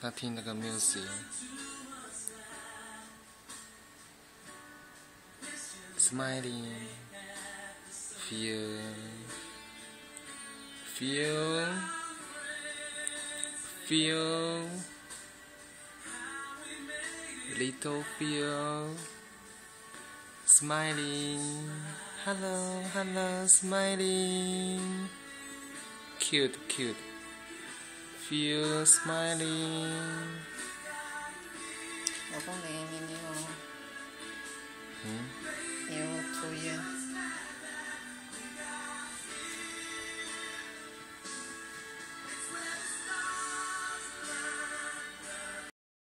他听那个 music。Smiling, feel, little feel, smiling, hello, smiling, cute, feel smiling. 老公，你要注意。